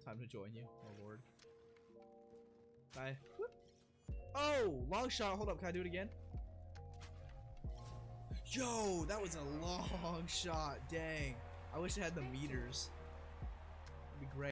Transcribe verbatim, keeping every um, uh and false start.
Time to join you, my lord. Bye. Whoop. Oh, long shot. Hold up. Can I do it again? Yo, that was a long shot. Dang. I wish it had the meters. That'd be great.